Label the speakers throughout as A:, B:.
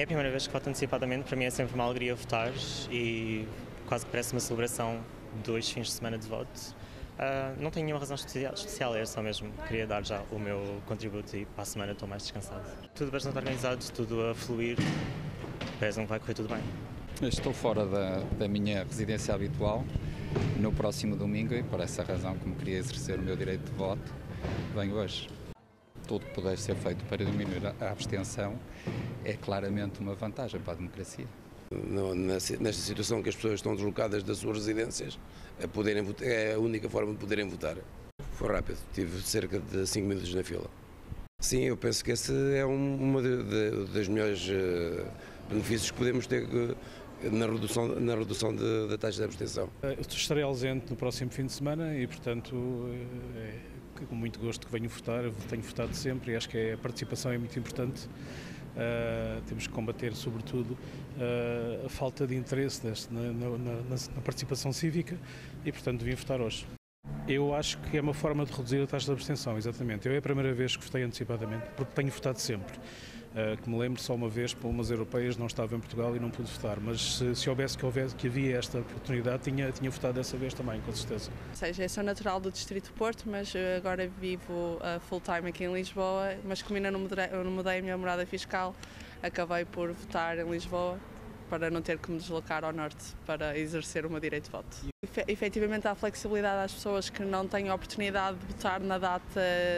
A: É a primeira vez que voto antecipadamente, para mim é sempre uma alegria votar e quase que parece uma celebração de 2 fins de semana de voto. Não tenho nenhuma razão especial, é só mesmo queria dar já o meu contributo e para a semana estou mais descansado. Tudo bastante organizado, tudo a fluir, parece-me que vai correr tudo bem.
B: Estou fora da minha residência habitual no próximo domingo e por essa razão, como queria exercer o meu direito de voto, venho hoje. Tudo que puder ser feito para diminuir a abstenção é claramente uma vantagem para a democracia.
C: Nesta situação que as pessoas estão deslocadas das suas residências, é a única forma de poderem votar. Foi rápido, tive cerca de 5 minutos na fila. Sim, eu penso que esse é uma das melhores benefícios que podemos ter na redução da taxa de abstenção.
D: Eu estarei ausente no próximo fim de semana e, portanto, é com muito gosto que venho votar. Eu tenho votado sempre e acho que a participação é muito importante. Temos que combater, sobretudo, a falta de interesse na participação cívica e, portanto, vim votar hoje. Eu acho que é uma forma de reduzir a taxa de abstenção, exatamente. Eu é a primeira vez que votei antecipadamente, porque tenho votado sempre. Que me lembro, só uma vez, para umas europeias, não estava em Portugal e não pude votar, mas se que havia esta oportunidade, tinha votado dessa vez também, com certeza.
E: Ou seja, eu sou natural do Distrito de Porto, mas agora vivo full-time aqui em Lisboa, mas como ainda não mudei a minha morada fiscal, acabei por votar em Lisboa, para não ter que me deslocar ao norte para exercer o meu direito de voto. Efetivamente há flexibilidade às pessoas que não têm a oportunidade de votar na data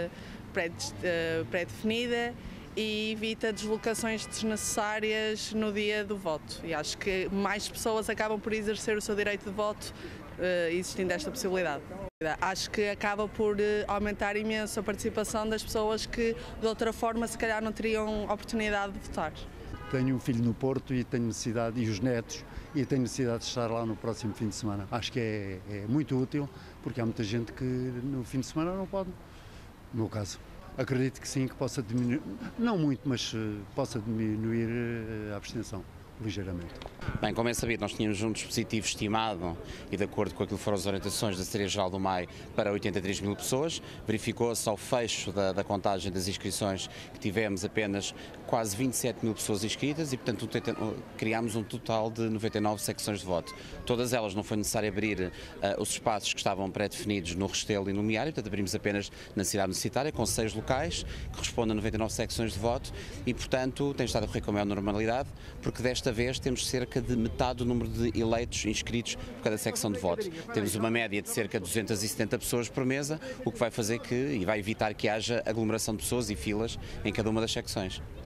E: pré-definida e evita deslocações desnecessárias no dia do voto. E acho que mais pessoas acabam por exercer o seu direito de voto existindo esta possibilidade. Acho que acaba por aumentar imenso a participação das pessoas que de outra forma se calhar não teriam oportunidade de votar.
F: Tenho um filho no Porto e tenho necessidade, e os netos, e tenho necessidade de estar lá no próximo fim de semana. Acho que é muito útil, porque há muita gente que no fim de semana não pode, no meu caso. Acredito que sim, que possa diminuir, não muito, mas possa diminuir a abstenção, ligeiramente.
G: Bem, como é sabido, nós tínhamos um dispositivo estimado e de acordo com aquilo que foram as orientações da Secretaria-Geral do MAI para 83 mil pessoas, verificou-se ao fecho da contagem das inscrições que tivemos apenas quase 27 mil pessoas inscritas e, portanto, criámos um total de 99 secções de voto. Todas elas não foi necessário abrir os espaços que estavam pré-definidos no Restelo e no Meário, portanto abrimos apenas na cidade universitária com 6 locais que respondem a 99 secções de voto e, portanto, tem estado a correr com a maior normalidade porque desta vez temos cerca de metade do número de eleitos inscritos por cada secção de voto. Temos uma média de cerca de 270 pessoas por mesa, o que vai fazer e vai evitar que haja aglomeração de pessoas e filas em cada uma das secções.